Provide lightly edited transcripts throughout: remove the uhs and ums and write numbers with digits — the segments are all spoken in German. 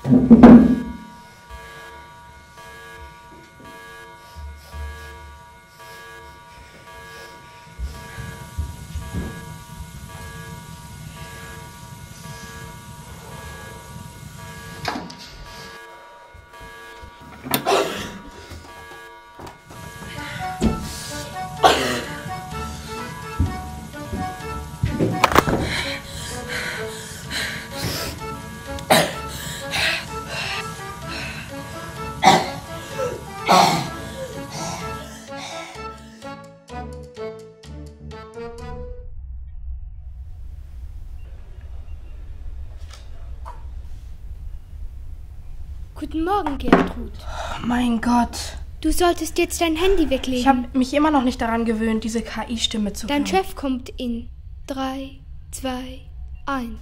Guten Morgen, Gertrud. Oh mein Gott. Du solltest jetzt dein Handy weglegen. Ich habe mich immer noch nicht daran gewöhnt, diese KI-Stimme zu hören. Dein Chef kommt in 3, 2, 1.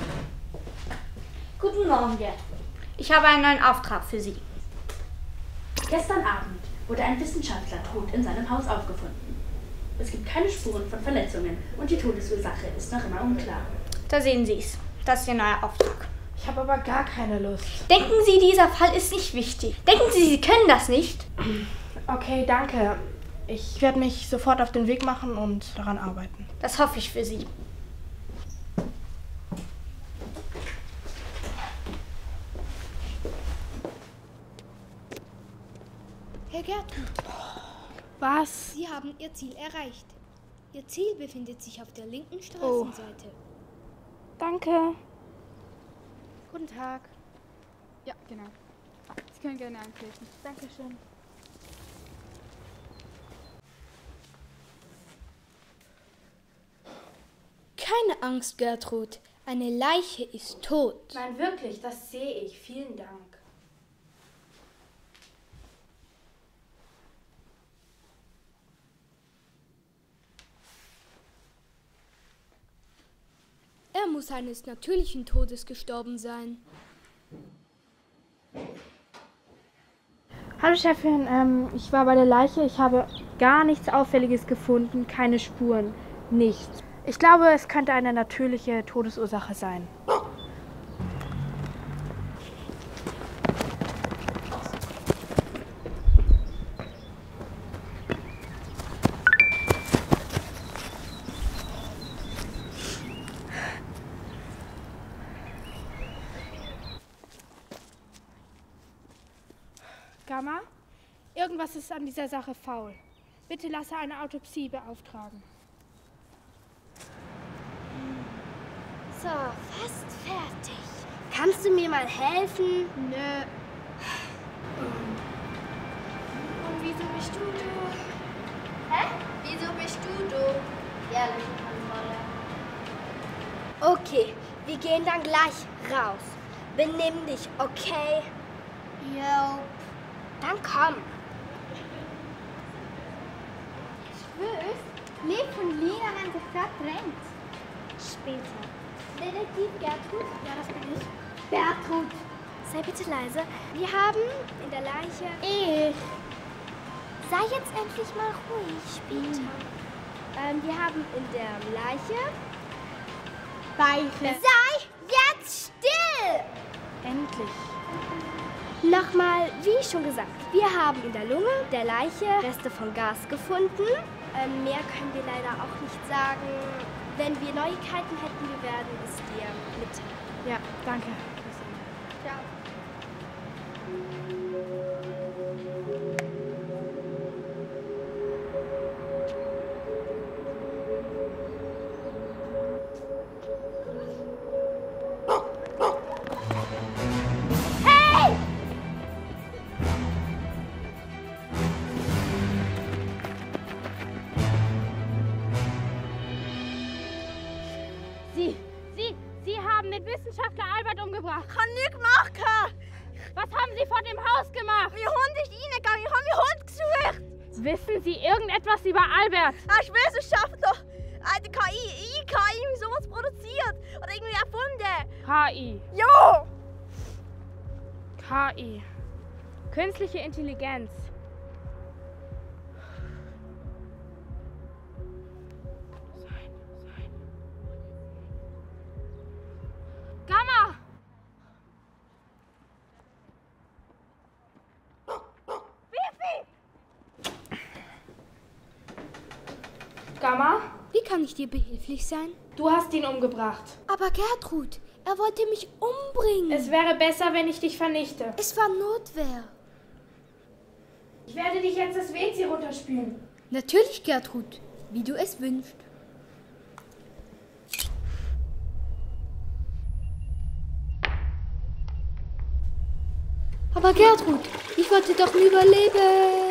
Guten Morgen, Gertrud. Ich habe einen neuen Auftrag für Sie. Gestern Abend wurde ein Wissenschaftler tot in seinem Haus aufgefunden. Es gibt keine Spuren von Verletzungen und die Todesursache ist noch immer unklar. Da sehen Sie es. Das ist Ihr neuer Auftrag. Ich habe aber gar keine Lust. Denken Sie, dieser Fall ist nicht wichtig. Denken Sie, Sie können das nicht? Okay, danke. Ich werde mich sofort auf den Weg machen und daran arbeiten. Das hoffe ich für Sie. Herr Gertrud. Was? Sie haben Ihr Ziel erreicht. Ihr Ziel befindet sich auf der linken Straßenseite. Danke. Guten Tag. Ja, genau. Sie können gerne eintreten. Dankeschön. Keine Angst, Gertrud. Eine Leiche ist tot. Nein, wirklich, das sehe ich. Vielen Dank. Er muss eines natürlichen Todes gestorben sein. Hallo Chefin, ich war bei der Leiche. Ich habe gar nichts Auffälliges gefunden, keine Spuren, nichts. Ich glaube, es könnte eine natürliche Todesursache sein. Gamma, irgendwas ist an dieser Sache faul. Bitte lasse eine Autopsie beauftragen. So, fast fertig. Kannst du mir mal helfen? Nö. Und wieso bist du du? Hä? Wieso bist du du? Ehrlich, Antwort. Okay, wir gehen dann gleich raus. Benimm dich, okay? Jo. Dann komm. Schwörst, lebt von Lena, wenn sich gerade brennt. Später. Detektiv Gertrud? Ja, das bin ich. Gertrud. Sei bitte leise. Wir haben in der Leiche... Sei jetzt endlich mal ruhig. Später. Wir haben in der Leiche... Speichel. Sei jetzt still! Endlich. Nochmal, wie schon gesagt, wir haben in der Lunge der Leiche Reste von Gas gefunden. Mehr können wir leider auch nicht sagen. Wenn wir Neuigkeiten hätten, wir werden es dir mitteilen. Ja, danke. Ciao. Sie haben den Wissenschaftler Albert umgebracht. Ich habe nichts gemacht. Was haben Sie vor dem Haus gemacht? Mein Hund ist reingegangen. Ich habe meinen Hund gesucht. Wissen Sie irgendetwas über Albert? Er ist Wissenschaftler. Die KI, sowas produziert. Oder irgendwie erfunden. KI. Jo! KI. Künstliche Intelligenz. Gamma! Mama? Wie kann ich dir behilflich sein? Du hast ihn umgebracht. Aber Gertrud, er wollte mich umbringen. Es wäre besser, wenn ich dich vernichte. Es war Notwehr. Ich werde dich jetzt das WC runterspülen. Natürlich, Gertrud, wie du es wünschst. Aber Gertrud, ich wollte doch überleben.